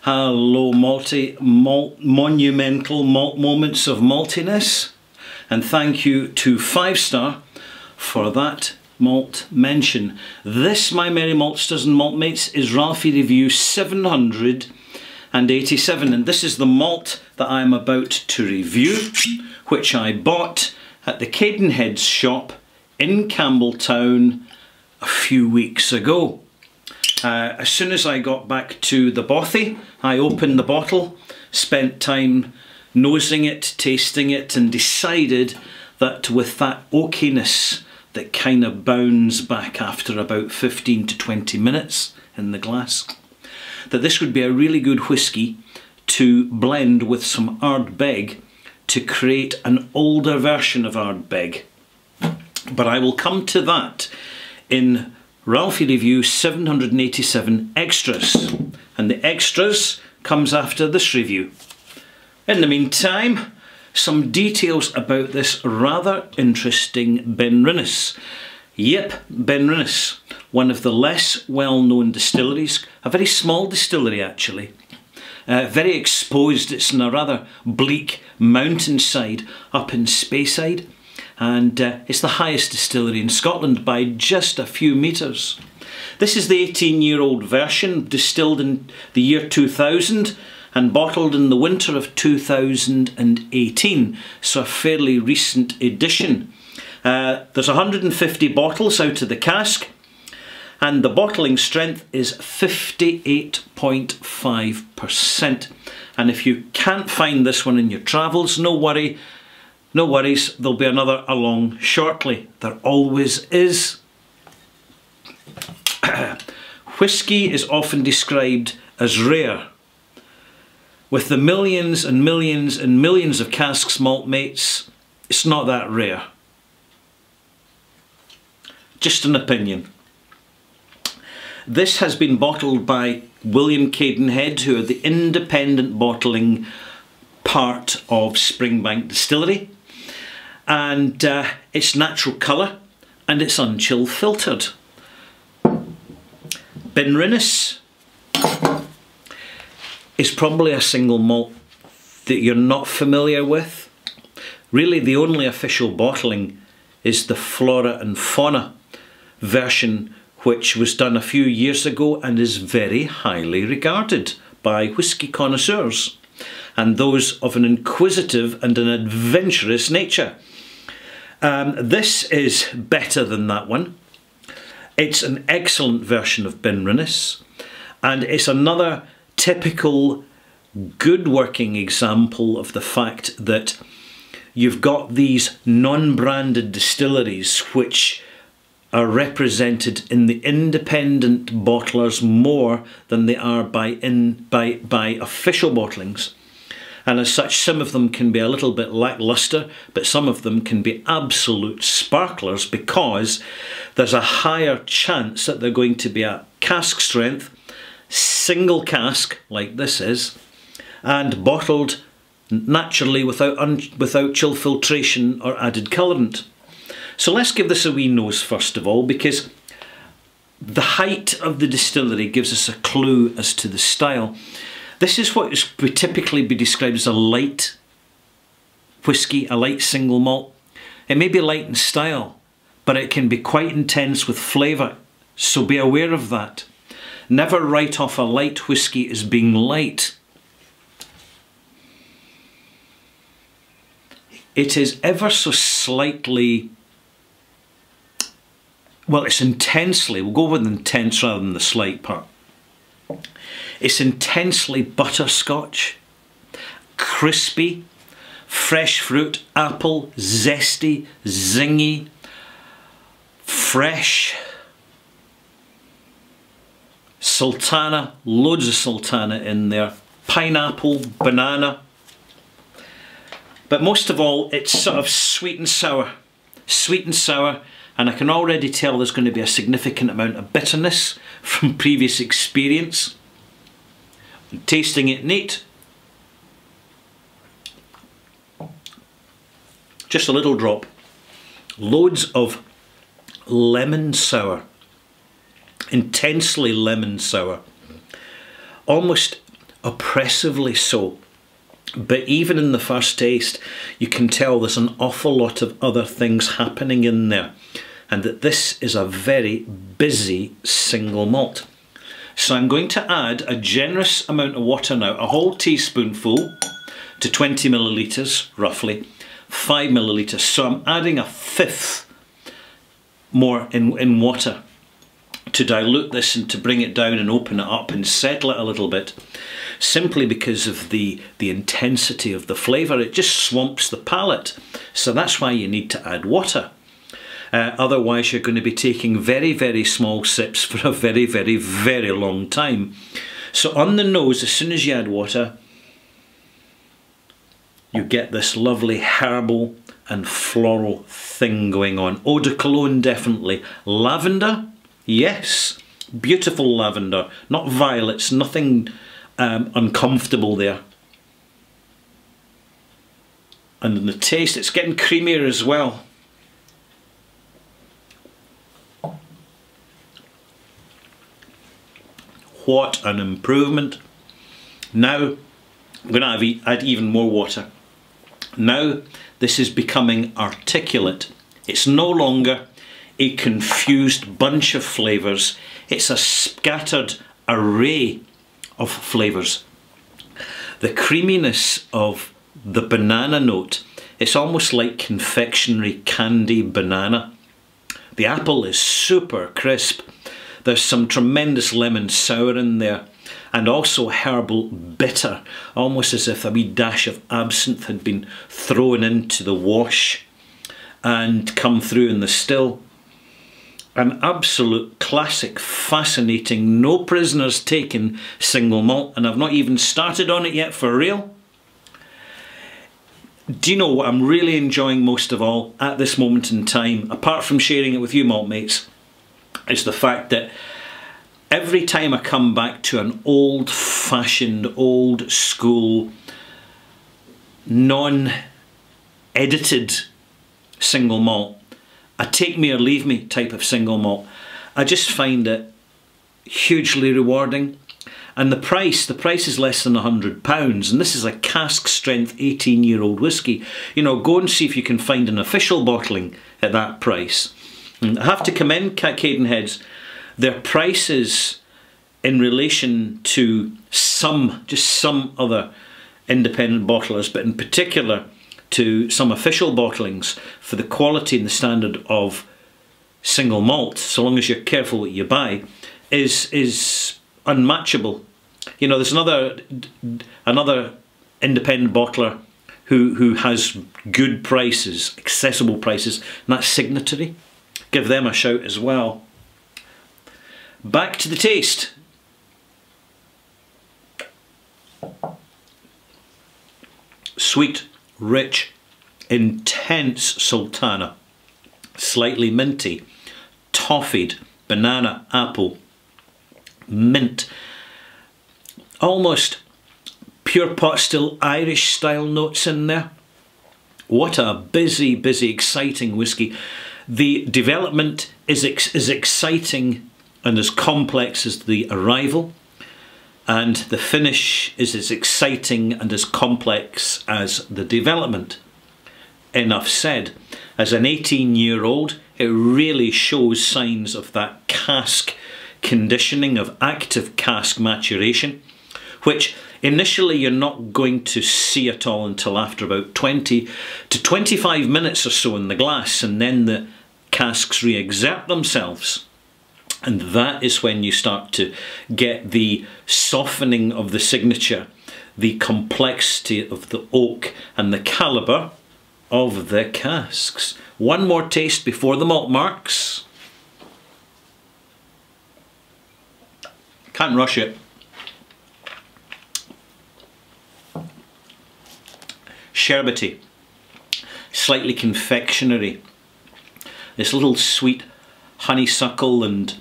Hello monumental malt moments of maltiness, and thank you to 5-star for that malt mention. This, my merry maltsters and malt mates, is Ralfy Review 787, and this is the malt that I am about to review, which I bought at the Cadenhead shop in Campbelltown a few weeks ago. As soon as I got back to the bothy, I opened the bottle, spent time nosing it, tasting it, and decided that with that oakiness that kind of bounds back after about 15 to 20 minutes in the glass, that this would be a really good whisky to blend with some Ardbeg to create an older version of Ardbeg. But I will come to that in Ralfy Review 787 Extras, and the extras comes after this review. In the meantime, some details about this rather interesting Benrinnes. Yep, Benrinnes, one of the less well-known distilleries, a very small distillery actually, very exposed. It's in a rather bleak mountainside up in Speyside. And it's the highest distillery in Scotland by just a few metres. This is the 18-year-old version, distilled in the year 2000 and bottled in the winter of 2018, so a fairly recent edition. There's 150 bottles out of the cask, and the bottling strength is 58.5%. And if you can't find this one in your travels, no worries, there'll be another along shortly. There always is. Whisky is often described as rare. With the millions and millions and millions of casks, malt mates, it's not that rare. Just an opinion. This has been bottled by William Cadenhead, who are the independent bottling part of Springbank Distillery. And it's natural colour and it's unchill filtered. Benrinnes is probably a single malt that you're not familiar with. Really, the only official bottling is the Flora and Fauna version, which was done a few years ago and is very highly regarded by whisky connoisseurs and those of an inquisitive and an adventurous nature. This is better than that one. It's an excellent version of Benrinnes, and it's another typical good working example of the fact that you've got these non-branded distilleries which are represented in the independent bottlers more than they are by official bottlings. And as such, some of them can be a little bit lacklustre, but some of them can be absolute sparklers because there's a higher chance that they're going to be a cask strength, single cask, like this is, and bottled naturally without chill filtration or added colourant. So let's give this a wee nose first of all, because the height of the distillery gives us a clue as to the style. This is what would typically be described as a light whisky, a light single malt. It may be light in style, but it can be quite intense with flavour, so be aware of that. Never write off a light whisky as being light. It is ever so slightly, well, it's intensely, we'll go with intense rather than the slight part. It's intensely butterscotch, crispy, fresh fruit, apple, zesty, zingy, fresh, sultana, loads of sultana in there, pineapple, banana. But most of all, it's sort of sweet and sour, and I can already tell there's going to be a significant amount of bitterness from previous experience. Tasting it neat, just a little drop, loads of lemon sour, intensely lemon sour, almost oppressively so. But even in the first taste, you can tell there's an awful lot of other things happening in there, and that this is a very busy single malt. So I'm going to add a generous amount of water now, a whole teaspoonful to 20 millilitres roughly, 5 millilitres. So I'm adding a fifth more in water to dilute this and to bring it down and open it up and settle it a little bit, simply because of the intensity of the flavour. It just swamps the palate. So that's why you need to add water. Otherwise you're going to be taking very, very small sips for a very, very, very long time. So on the nose, as soon as you add water, you get this lovely herbal and floral thing going on. Eau de cologne, definitely. Lavender, yes. Beautiful lavender, not violets, nothing uncomfortable there. And in the taste, it's getting creamier as well. What an improvement. Now I'm going to add even more water. Now this is becoming articulate. It's no longer a confused bunch of flavours. It's a scattered array of flavours. The creaminess of the banana note, it's almost like confectionery candy banana. The apple is super crisp. There's some tremendous lemon sour in there, and also herbal bitter, almost as if a wee dash of absinthe had been thrown into the wash and come through in the still. An absolute classic, fascinating, no prisoners taken single malt, and I've not even started on it yet for real. Do you know what I'm really enjoying most of all at this moment in time, apart from sharing it with you malt mates, is the fact that every time I come back to an old-fashioned, old-school, non-edited single malt, a take me or leave me type of single malt, I just find it hugely rewarding. And the price is less than £100, and this is a cask strength 18-year-old whisky. You know, go and see if you can find an official bottling at that price. And I have to commend Cadenhead's, their prices in relation to just some other independent bottlers, but in particular to some official bottlings, for the quality and the standard of single malt, so long as you're careful what you buy, is unmatchable. You know, there's another independent bottler who has good prices, accessible prices, and that's Signatory. Give them a shout as well. Back to the taste. Sweet, rich, intense sultana, slightly minty, toffeed, banana, apple, mint, almost pure pot still Irish style notes in there. What a busy, busy, exciting whisky. The development is exciting and as complex as the arrival, and the finish is as exciting and as complex as the development. Enough said. As an 18-year-old, it really shows signs of that cask conditioning, of active cask maturation, which initially you're not going to see at all until after about 20 to 25 minutes or so in the glass, and then the casks re-exert themselves. And that is when you start to get the softening of the signature, the complexity of the oak, and the calibre of the casks. One more taste before the malt marks. Can't rush it. Sherbety, slightly confectionery. This little sweet honeysuckle and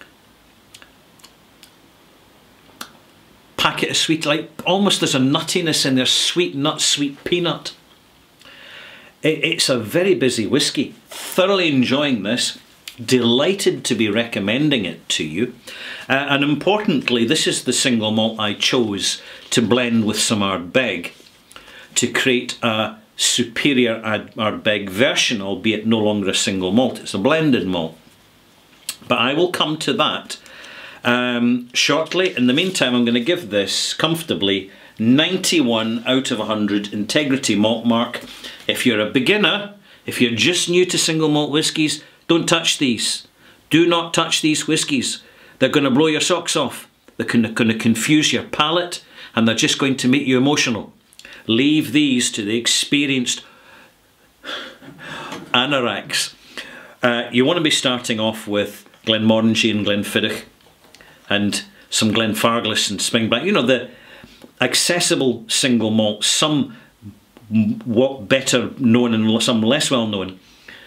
packet of sweet, like almost there's a nuttiness in there, sweet nut, sweet peanut. It's a very busy whisky. Thoroughly enjoying this. Delighted to be recommending it to you. And importantly, this is the single malt I chose to blend with some Ardbeg to create a superior Ardbeg version, albeit no longer a single malt. It's a blended malt. But I will come to that shortly. In the meantime, I'm going to give this comfortably 91 out of 100 integrity malt mark. If you're a beginner, if you're just new to single malt whiskies, don't touch these. Do not touch these whiskies. They're going to blow your socks off. They're going to confuse your palate, and they're just going to make you emotional. Leave these to the experienced anoraks. You want to be starting off with Glenmorangie and Glenfiddich and some Glenfarclas and Springbank. You know, the accessible single malt, some what better known and some less well known.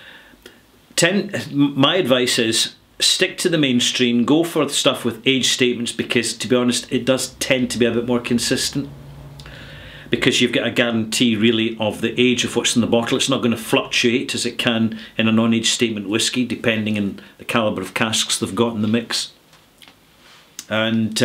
My advice is stick to the mainstream, go for stuff with age statements, because to be honest it does tend to be a bit more consistent, because you've got a guarantee really of the age of what's in the bottle. It's not going to fluctuate as it can in a non-age statement whisky, depending on the calibre of casks they've got in the mix. And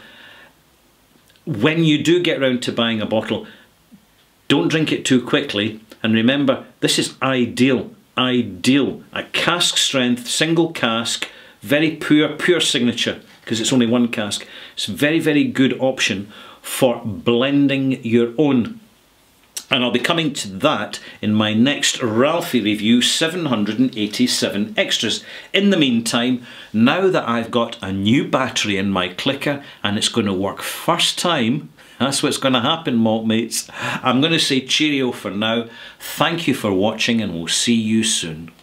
when you do get round to buying a bottle, don't drink it too quickly, and remember, this is ideal. A cask strength, single cask, very pure signature, because it's only one cask. It's a very, very good option for blending your own. And I'll be coming to that in my next Ralfy review, 787 extras. In the meantime, now that I've got a new battery in my clicker and it's going to work first time, that's what's going to happen, malt mates. I'm going to say cheerio for now. Thank you for watching, and we'll see you soon.